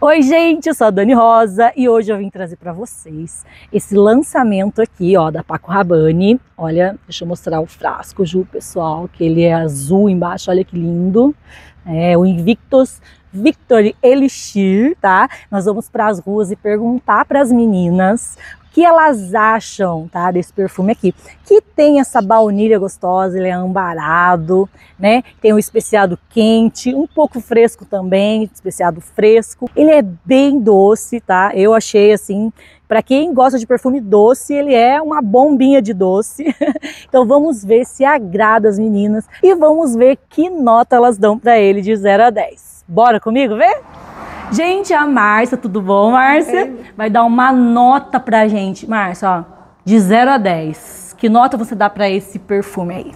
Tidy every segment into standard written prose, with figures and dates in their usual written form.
Oi, gente, eu sou a Dani Rosa e hoje eu vim trazer para vocês esse lançamento aqui, ó, da Paco Rabanne. Olha, deixa eu mostrar o frasco, Ju, pessoal, que ele é azul embaixo, olha que lindo. É o Invictus Victory Elixir, tá? Nós vamos para as ruas e perguntar para as meninas o que elas acham, tá, desse perfume aqui, que tem essa baunilha gostosa, ele é ambarado, né, tem o especiado quente, um pouco fresco também, especiado fresco, ele é bem doce, tá, eu achei assim, para quem gosta de perfume doce, ele é uma bombinha de doce, então vamos ver se agrada as meninas e vamos ver que nota elas dão para ele de 0 a 10. Bora comigo ver? Gente, a Márcia, tudo bom, Márcia? Vai dar uma nota pra gente. Márcia, ó, de 0 a 10. Que nota você dá pra esse perfume aí?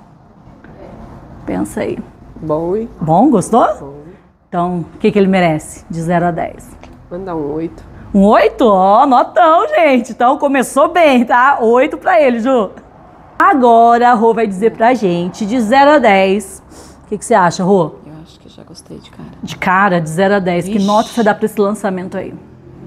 Pensa aí. Bom. Bom, gostou? Bom. Então, o que ele merece de 0 a 10? Manda um 8. Um 8? Ó, notão, gente. Então, começou bem, tá? 8 pra ele, Ju. Agora, a Rô vai dizer pra gente, de 0 a 10. O que você acha, Rô? Acho que já gostei de cara. De cara, de 0 a 10. Ixi. Que nota você dá pra esse lançamento aí?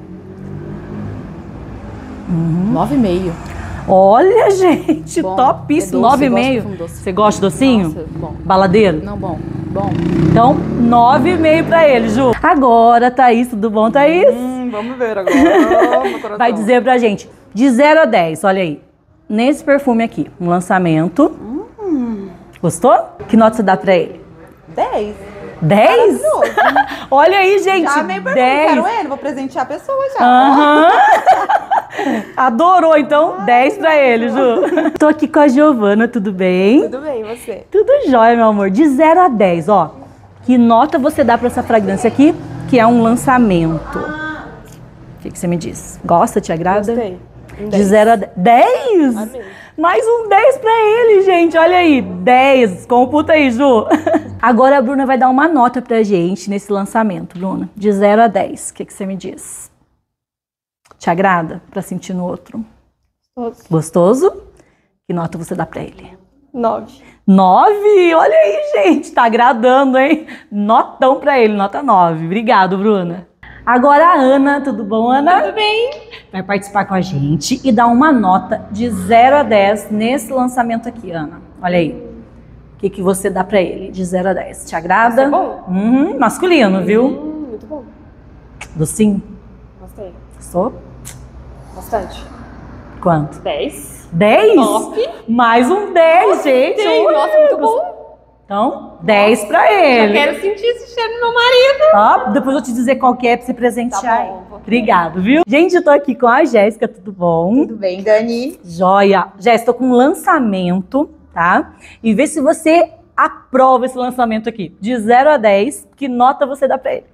9,5. Olha, gente, Bom, topíssimo. é doce, 9,5. Você gosta de docinho? Nossa, bom. Baladeiro? Não, bom. Bom. Então, 9,5 pra ele, Ju. Agora, Thaís, tudo bom, Thaís? Vamos ver agora. Meu coração. Vai dizer pra gente, de 0 a 10, olha aí. Nesse perfume aqui, um lançamento. Gostou? Que nota você dá pra ele? 10. 10? Olha aí, gente, Já meio pergunto, 10. quero ele, vou presentear a pessoa já. Aham. Adorou, então 10 pra ele, Ju. Tô aqui com a Giovana, tudo bem? Tudo bem, e você? Tudo jóia, meu amor. De 0 a 10, ó. Que nota você dá pra essa fragrância aqui, que é um lançamento? O que você me diz? Gosta, te agrada? Gostei. De 0 a 10. 10? Amei. Mais um 10 pra ele, gente. Olha aí, 10. Computa aí, Ju. Agora a Bruna vai dar uma nota pra gente nesse lançamento, Bruna. De 0 a 10. O que você me diz? Te agrada pra sentir no outro? Gostoso? Que nota você dá pra ele? 9. 9? Olha aí, gente. Tá agradando, hein? Notão pra ele, nota 9. Obrigado, Bruna. Agora a Ana, tudo bom, Ana? Tudo bem. Vai participar com a gente e dar uma nota de 0 a 10 nesse lançamento aqui, Ana. Olha aí. O que você dá pra ele de 0 a 10? Te agrada? Vai ser bom. Masculino, viu? Muito bom. Docinho? Gostei. Gostou? Bastante. Quanto? 10. 10? 9. Mais um 10, gente. Nossa, muito bom. Então, 10 pra Já ele. quero sentir esse cheiro no meu marido. Ó, depois eu te dizer qual que é pra você presentear. Tá aí. bom. Obrigado, viu? Gente, eu tô aqui com a Jéssica, tudo bom? Tudo bem, Dani? Joia! Jéssica, tô com um lançamento, tá? E vê se você aprova esse lançamento aqui. De 0 a 10, que nota você dá pra ele?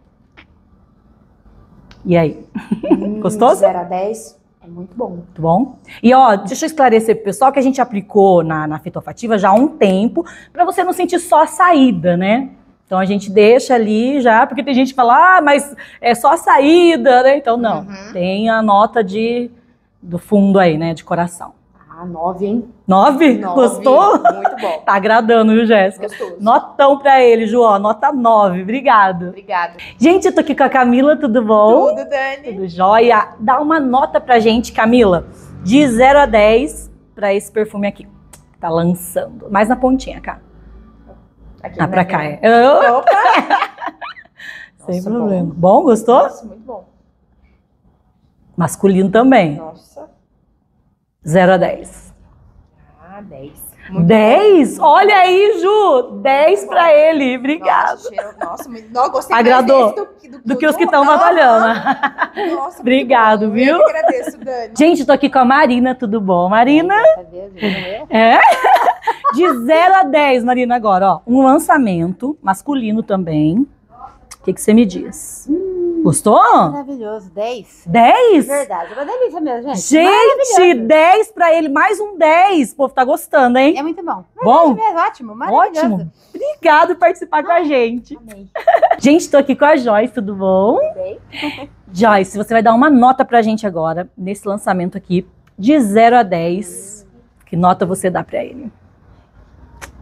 E aí? Gostoso? 0 a 10 é muito bom. Muito bom. E ó, deixa eu esclarecer pro pessoal que a gente aplicou na fita olfativa já há um tempo, pra você não sentir só a saída, né? Então a gente deixa ali já, porque tem gente que fala, mas é só a saída, né? Então não, tem a nota do fundo aí, né, de coração. Ah, 9, hein? 9? 9. Gostou? Muito bom. Tá agradando, viu, Jéssica? Gostoso. Notão pra ele, Ju, ó, nota 9, obrigado. Obrigada. Gente, eu tô aqui com a Camila, tudo bom? Tudo, Dani? Tudo jóia. Dá uma nota pra gente, Camila, de 0 a 10 pra esse perfume aqui. Tá lançando. Mais na pontinha, cá. Aqui, Ah, né, pra cá, Dani? é. Opa! Sem Nossa, problema. Bom, gostou? Nossa, muito bom. Masculino também. Nossa. 0 a 10. Ah, 10. 10? Olha aí, Ju. 10 pra ele. Obrigada. Nossa, cheiro, nossa, muito, não, gostei Agradou? mais desse Do que os que estão batalhando. Nossa, Obrigado, muito bom. viu? Eu que agradeço, Dani. Gente, tô aqui com a Marina, tudo bom, Marina? É? De 0 a 10, Marina, agora, ó. Um lançamento masculino também. O que você me diz? Gostou? Maravilhoso, 10. 10? Verdade, é uma delícia mesmo, gente. Gente, Maravilhoso. 10 pra ele, mais um 10. O povo tá gostando, hein? É muito bom. Bom? Verdade mesmo, ótimo, maravilhoso. Ótimo. Obrigado por participar com a gente. Amei. Gente, tô aqui com a Joyce, tudo bom? Bem. Joyce, você vai dar uma nota pra gente agora, nesse lançamento aqui, de 0 a 10. Que nota você dá pra ele?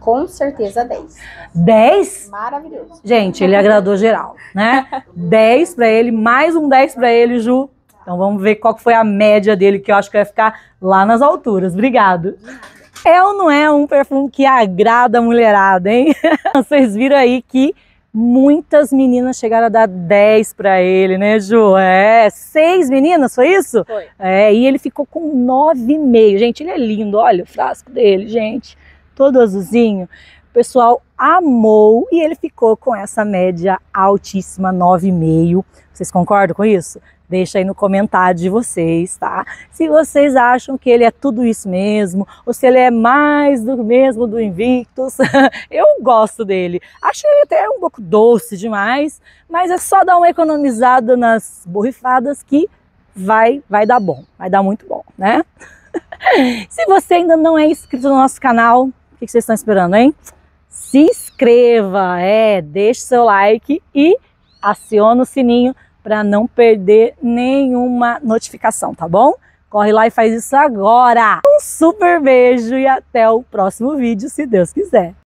Com certeza 10. 10? Maravilhoso. Gente, ele agradou geral, né? 10 para ele, mais um 10 para ele, Ju. Então vamos ver qual que foi a média dele, que eu acho que vai ficar lá nas alturas. Obrigado. É ou não é um perfume que agrada a mulherada, hein? Vocês viram aí que muitas meninas chegaram a dar 10 para ele, né, Ju? 6 meninas, foi isso? Foi. E ele ficou com 9,5. Gente, ele é lindo, olha o frasco dele, gente. Todo azulzinho. O pessoal amou e ele ficou com essa média altíssima, 9,5. Vocês concordam com isso? Deixa aí no comentário de vocês, tá? Se vocês acham que ele é tudo isso mesmo, ou se ele é mais do mesmo do Invictus, eu gosto dele. Acho ele até um pouco doce demais, mas é só dar uma economizada nas borrifadas que vai dar bom, vai dar muito bom, né? Se você ainda não é inscrito no nosso canal, o que vocês estão esperando, hein? Se inscreva, deixe seu like e aciona o sininho para não perder nenhuma notificação, tá bom? Corre lá e faz isso agora! Um super beijo e até o próximo vídeo, se Deus quiser!